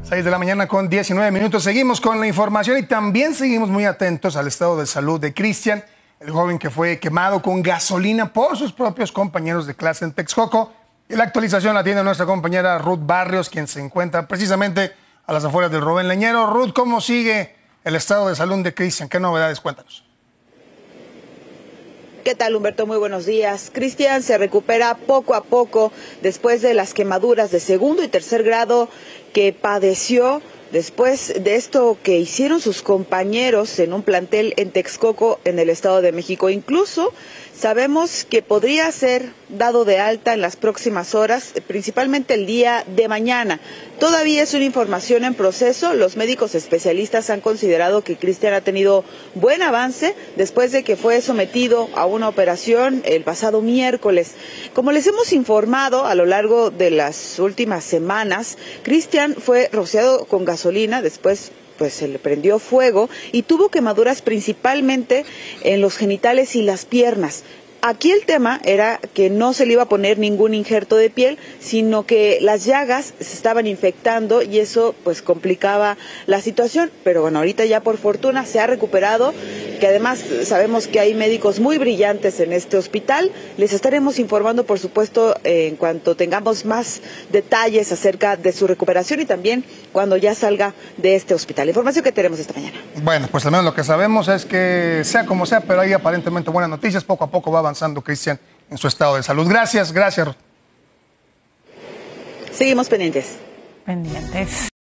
6 de la mañana con 19 minutos. Seguimos con la información y también seguimos muy atentos al estado de salud de Cristian, el joven que fue quemado con gasolina por sus propios compañeros de clase en Texcoco. Y la actualización la tiene nuestra compañera Ruth Barrios, quien se encuentra precisamente a las afueras del Rubén Leñero. Ruth, ¿cómo sigue el estado de salud de Cristian? ¿Qué novedades? Cuéntanos. ¿Qué tal, Humberto? Muy buenos días. Cristian se recupera poco a poco después de las quemaduras de segundo y tercer grado que padeció después de esto que hicieron sus compañeros en un plantel en Texcoco, en el Estado de México. Incluso sabemos que podría ser dado de alta en las próximas horas, principalmente el día de mañana. Todavía es una información en proceso. Los médicos especialistas han considerado que Cristian ha tenido buen avance después de que fue sometido a una operación el pasado miércoles. Como les hemos informado a lo largo de las últimas semanas, Cristian fue rociado con gasolina, después pues se le prendió fuego y tuvo quemaduras principalmente en los genitales y las piernas. Aquí el tema era que no se le iba a poner ningún injerto de piel, sino que las llagas se estaban infectando y eso pues complicaba la situación. Pero bueno, ahorita ya por fortuna se ha recuperado, que además sabemos que hay médicos muy brillantes en este hospital. Les estaremos informando, por supuesto, en cuanto tengamos más detalles acerca de su recuperación y también cuando ya salga de este hospital. La información que tenemos esta mañana. Bueno, pues al menos lo que sabemos es que sea como sea, pero hay aparentemente buenas noticias. Poco a poco va avanzando Cristian en su estado de salud. Gracias. Seguimos pendientes.